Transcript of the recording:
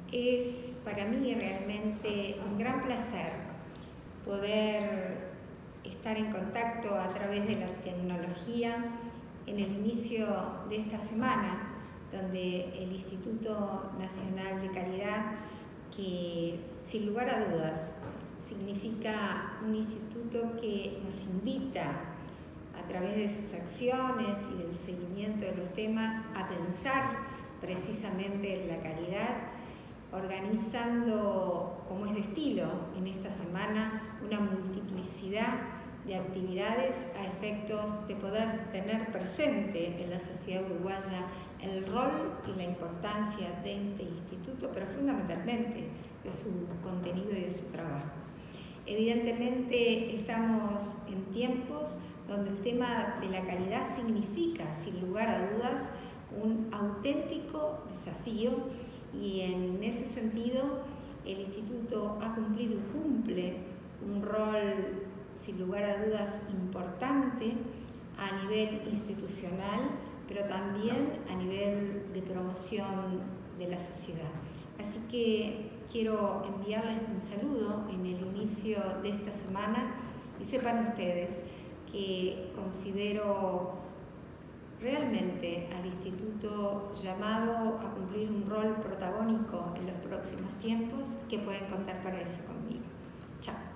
Es para mí realmente un gran placer poder estar en contacto a través de la tecnología en el inicio de esta semana, donde el Instituto Nacional de Calidad, que sin lugar a dudas significa un instituto que nos invita a través de sus acciones y del seguimiento de los temas a pensar precisamente en la calidad, organizando, como es de estilo en esta semana, una multiplicidad de actividades a efectos de poder tener presente en la sociedad uruguaya el rol y la importancia de este instituto, pero fundamentalmente de su contenido y de su trabajo. Evidentemente estamos en tiempos donde el tema de la calidad significa, sin lugar a dudas, un auténtico desafío, y en ese sentido el Instituto ha cumplido y cumple un rol, sin lugar a dudas, importante a nivel institucional, pero también a nivel de promoción de la sociedad. Así que quiero enviarles un saludo en el inicio de esta semana y sepan ustedes que considero realmente al Instituto llamado a cumplir un rol protagónico en los próximos tiempos, que pueden contar para eso conmigo. Chao.